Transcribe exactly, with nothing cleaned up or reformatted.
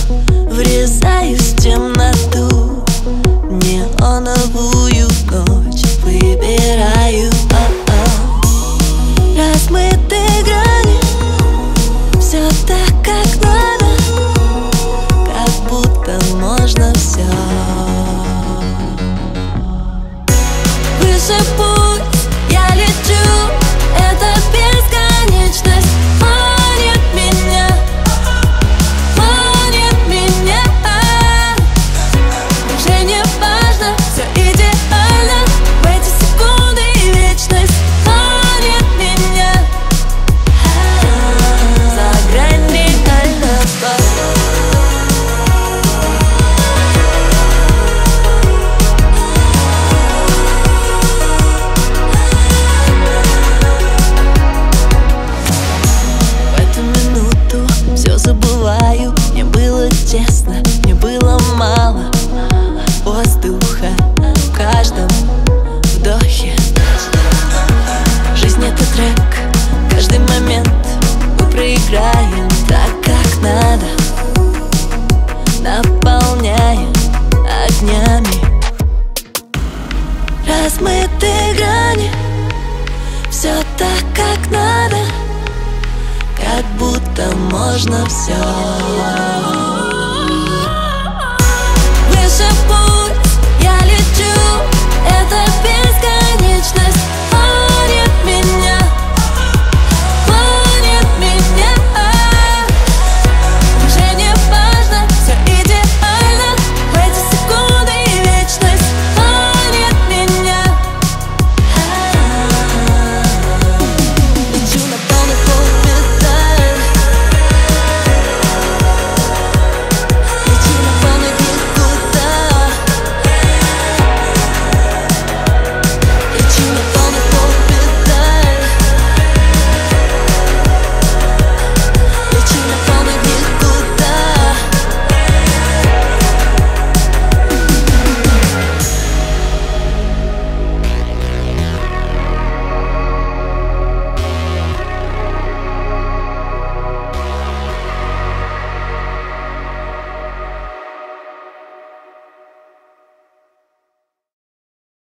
врезаюсь в темноту, неоновую ночь выбираю. О-о. Размытые грани, все так, как надо, как будто можно все. Выше путь я лечу, это бесконечность манит меня, манит меня. Уже не важно, все идеально, в эти секунды и вечность манит меня. За грань реального. Все забываю, мне было тесно, мне было мало воздуха в каждом вдохе. Жизнь — это трек, каждый момент мы проиграем так, как надо, наполняем огнями. Размытые грани, все так, как надо, как будто можно все.